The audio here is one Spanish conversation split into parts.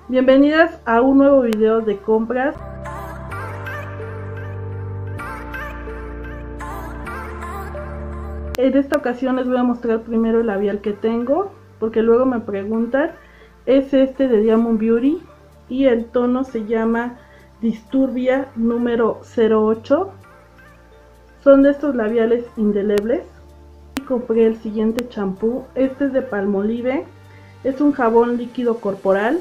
Bienvenidas a un nuevo video de compras. En esta ocasión les voy a mostrar primero el labial que tengo, porque luego me preguntan. Es este de Diamond Beauty y el tono se llama Disturbia número 08. Son de estos labiales indelebles. Y compré el siguiente champú. Este es de Palmolive. Es un jabón líquido corporal.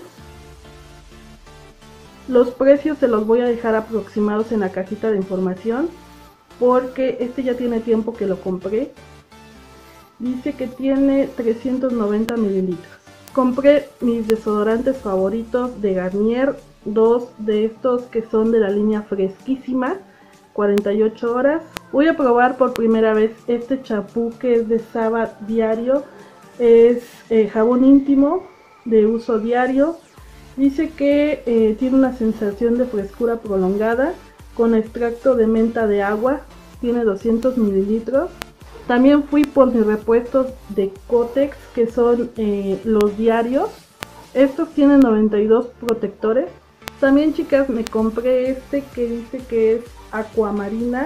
Los precios se los voy a dejar aproximados en la cajita de información, porque este ya tiene tiempo que lo compré. Dice que tiene 390 mililitros. Compré mis desodorantes favoritos de Garnier, dos de estos que son de la línea Fresquísima, 48 horas. Voy a probar por primera vez este champú que es de Saba Diario. Es jabón íntimo de uso diario. Dice que tiene una sensación de frescura prolongada con extracto de menta de agua. Tiene 200 mililitros. También fui por mis repuestos de Kotex, que son los diarios. Estos tienen 92 protectores. También, chicas, me compré este que dice que es Aquamarina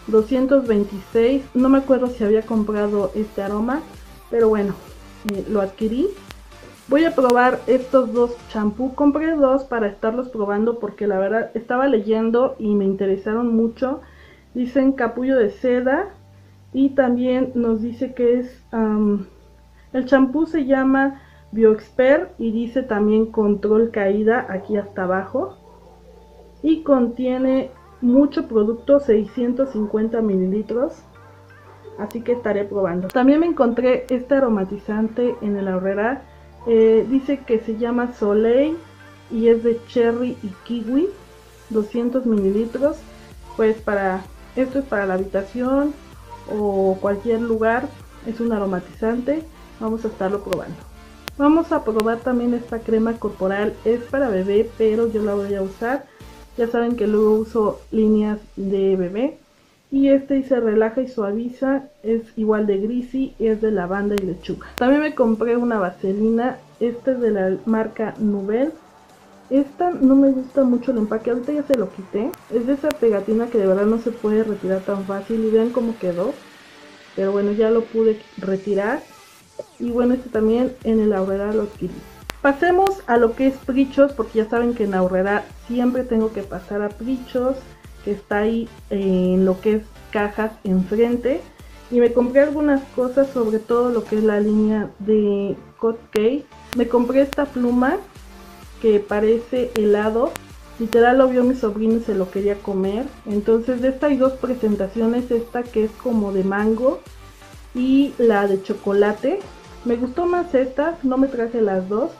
226. No me acuerdo si había comprado este aroma, pero bueno, lo adquirí. Voy a probar estos dos champú. Compré dos para estarlos probando porque la verdad estaba leyendo y me interesaron mucho. Dicen capullo de seda y también nos dice que es el champú se llama BioExpert y dice también control caída aquí hasta abajo, y contiene mucho producto, 650 mililitros. Así que estaré probando. También me encontré este aromatizante en el Aurrera. Dice que se llama Soleil y es de cherry y kiwi, 200 mililitros. Pues esto es para la habitación o cualquier lugar. Es un aromatizante. Vamos a estarlo probando. Vamos a probar también esta crema corporal. Es para bebé, pero yo la voy a usar. Ya saben que luego uso líneas de bebé. Y este dice relaja y suaviza, es igual de Greasy, es de lavanda y lechuga. También me compré una vaselina, este es de la marca Nubel. Esta no me gusta mucho el empaque, ahorita ya se lo quité. Es de esa pegatina que de verdad no se puede retirar tan fácil y vean cómo quedó. Pero bueno, ya lo pude retirar. Y bueno, este también en el Aurrera lo adquirí. Pasemos a lo que es Prichos, porque ya saben que en Aurrera siempre tengo que pasar a Prichos, que está ahí en lo que es cajas enfrente, y me compré algunas cosas, sobre todo lo que es la línea de Kotkay. Me compré esta pluma que parece helado, literal lo vio mi sobrino y se lo quería comer. Entonces de esta hay dos presentaciones, esta que es como de mango y la de chocolate. Me gustó más esta, no me traje las dos,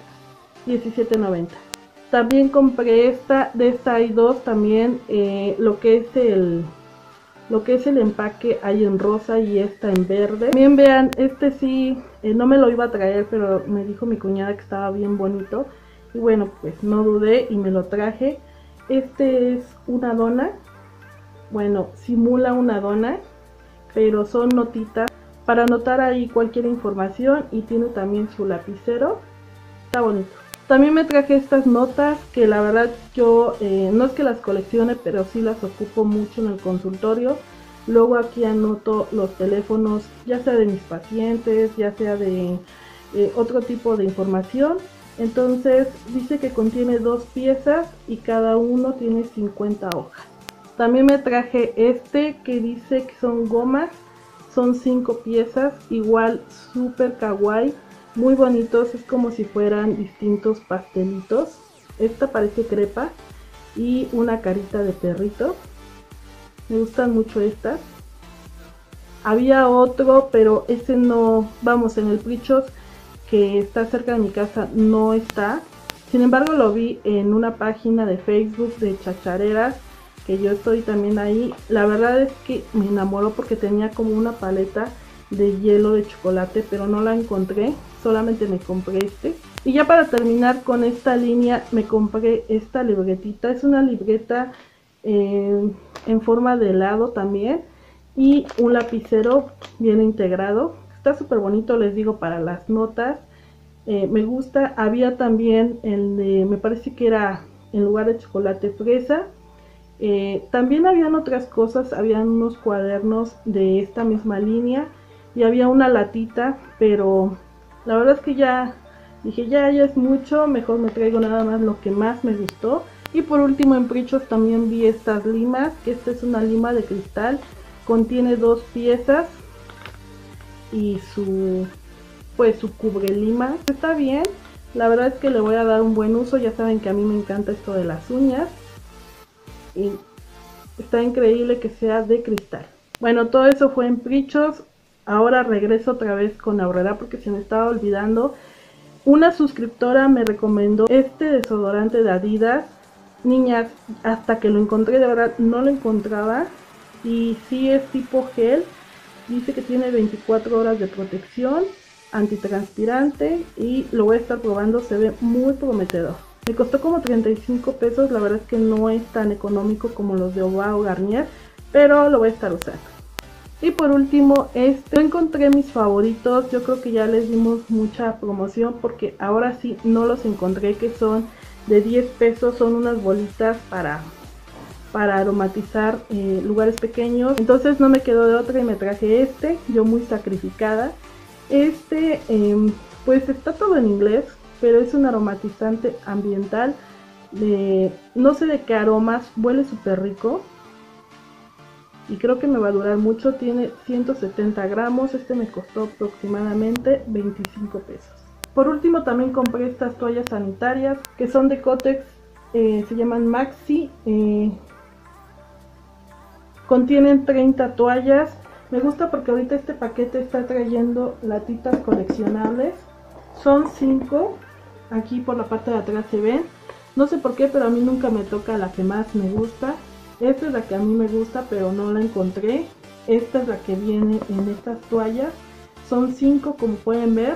17.90. También compré esta, de esta hay dos también, lo que es el empaque hay en rosa y esta en verde. También vean, este sí, no me lo iba a traer, pero me dijo mi cuñada que estaba bien bonito. Y bueno, pues no dudé y me lo traje. Este es una dona, bueno, simula una dona, pero son notitas para anotar ahí cualquier información, y tiene también su lapicero, está bonito. También me traje estas notas que la verdad yo no es que las coleccione, pero sí las ocupo mucho en el consultorio. Luego aquí anoto los teléfonos, ya sea de mis pacientes, ya sea de otro tipo de información. Entonces dice que contiene 2 piezas y cada uno tiene 50 hojas. También me traje este que dice que son gomas, son 5 piezas, igual súper kawaii. Muy bonitos, es como si fueran distintos pastelitos. Esta parece crepa y una carita de perrito. Me gustan mucho estas. Había otro, pero ese no, vamos, en el Prichos que está cerca de mi casa no está. Sin embargo lo vi en una página de Facebook de chachareras, que yo estoy también ahí. La verdad es que me enamoró porque tenía como una paleta de hielo de chocolate, pero no la encontré, solamente me compré este. Y ya para terminar con esta línea me compré esta libretita. Es una libreta en forma de helado también, y un lapicero bien integrado. Está súper bonito, les digo, para las notas. me gusta. Había también el de, me parece que era en lugar de chocolate fresa. También habían otras cosas, habían unos cuadernos de esta misma línea y había una latita, pero la verdad es que ya dije ya es mucho, mejor me traigo nada más lo que más me gustó. Y por último en Prichos también vi estas limas, que esta es una lima de cristal, contiene 2 piezas y su cubre lima. Está bien, la verdad es que le voy a dar un buen uso. Ya saben que a mí me encanta esto de las uñas y está increíble que sea de cristal. Bueno, todo eso fue en Prichos. Ahora regreso otra vez con Aurrera porque se me estaba olvidando. Una suscriptora me recomendó este desodorante de Adidas. Niñas, hasta que lo encontré, de verdad no lo encontraba. Y sí es tipo gel. Dice que tiene 24 horas de protección, antitranspirante, y lo voy a estar probando. Se ve muy prometedor. Me costó como 35 pesos, la verdad es que no es tan económico como los de Oba o Garnier, pero lo voy a estar usando. Y por último, yo encontré mis favoritos. Yo creo que ya les dimos mucha promoción porque ahora sí no los encontré, que son de 10 pesos, son unas bolitas para aromatizar lugares pequeños. Entonces no me quedó de otra y me traje yo muy sacrificada. Pues está todo en inglés, pero es un aromatizante ambiental de no sé de qué aromas, huele súper rico y creo que me va a durar mucho. Tiene 170 gramos, me costó aproximadamente 25 pesos. Por último también compré estas toallas sanitarias que son de Kotex, se llaman Maxi, contienen 30 toallas. Me gusta porque ahorita este paquete está trayendo latitas coleccionables, son 5, aquí por la parte de atrás se ven, no sé por qué, pero a mí nunca me toca la que más me gusta. Esta es la que a mí me gusta, pero no la encontré. Esta es la que viene en estas toallas, son 5 como pueden ver.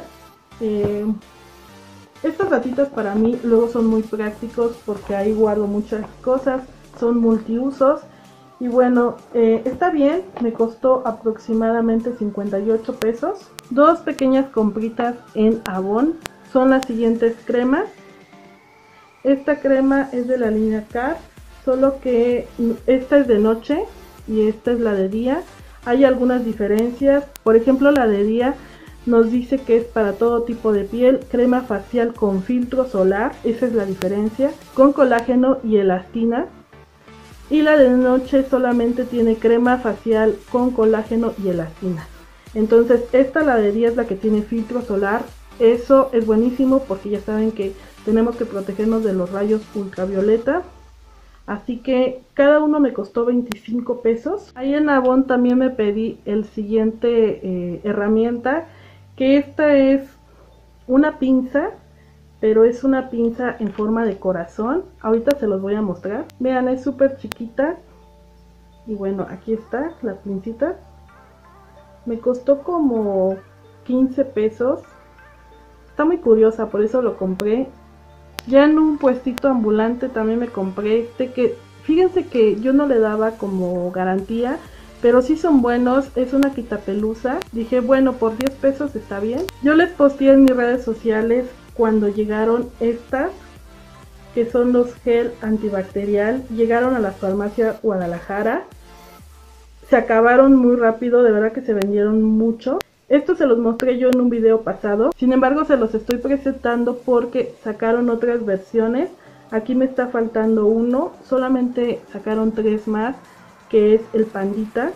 Estas latitas para mí luego son muy prácticos porque ahí guardo muchas cosas, son multiusos. Y bueno, está bien, me costó aproximadamente 58 pesos. 2 pequeñas compritas en Avon son las siguientes cremas. Esta crema es de la línea Car, solo que esta es de noche y esta es la de día. Hay algunas diferencias, por ejemplo la de día nos dice que es para todo tipo de piel, crema facial con filtro solar, esa es la diferencia, con colágeno y elastina. Y la de noche solamente tiene crema facial con colágeno y elastina. Entonces la de día es la que tiene filtro solar. Eso es buenísimo porque ya saben que tenemos que protegernos de los rayos ultravioleta. Así que cada uno me costó 25 pesos. Ahí en Avon también me pedí el siguiente herramienta, que esta es una pinza, pero es una pinza en forma de corazón. Ahorita se los voy a mostrar. Vean, es súper chiquita. Y bueno, aquí está la pincita. Me costó como 15 pesos. Está muy curiosa, por eso lo compré. Ya en un puestito ambulante también me compré que fíjense que yo no le daba como garantía, pero sí son buenos. Es una quitapelusa. Dije, bueno, por 10 pesos está bien. Yo les posteé en mis redes sociales cuando llegaron estas, que son los gel antibacterial. Llegaron a la farmacia Guadalajara. Se acabaron muy rápido, de verdad que se vendieron mucho. Estos se los mostré yo en un video pasado. Sin embargo, se los estoy presentando porque sacaron otras versiones. Aquí me está faltando uno. Solamente sacaron 3 más, que es el pandita,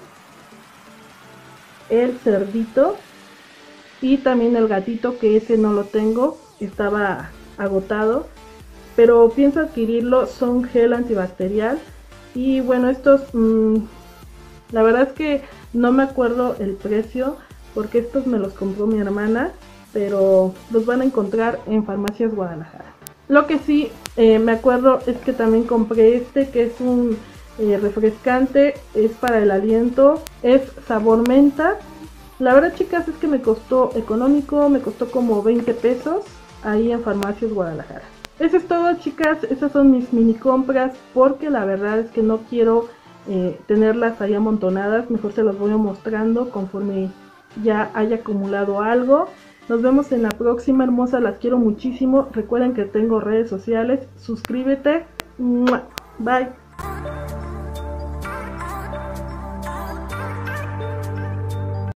el cerdito y también el gatito, que ese no lo tengo, estaba agotado, pero pienso adquirirlo. Son gel antibacterial y bueno, estos la verdad es que no me acuerdo el precio porque estos me los compró mi hermana, pero los van a encontrar en Farmacias Guadalajara. Lo que sí me acuerdo es que también compré que es un refrescante, es para el aliento, es sabor menta. La verdad, chicas, es que me costó económico, me costó como 20 pesos ahí en Farmacias Guadalajara. Eso es todo, chicas, esas son mis mini compras porque la verdad es que no quiero tenerlas ahí amontonadas. Mejor se las voy mostrando conforme ya haya acumulado algo. Nos vemos en la próxima, hermosa, las quiero muchísimo. Recuerden que tengo redes sociales, suscríbete. ¡Mua! Bye.